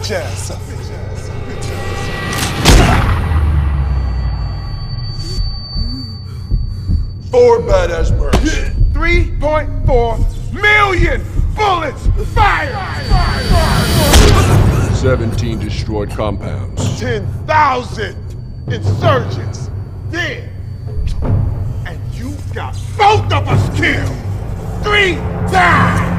bitch ass up. 4 badass murders. 3.4 million bullets fired! 17 destroyed compounds. 10,000 insurgents dead. And you got both of us killed. 3 died.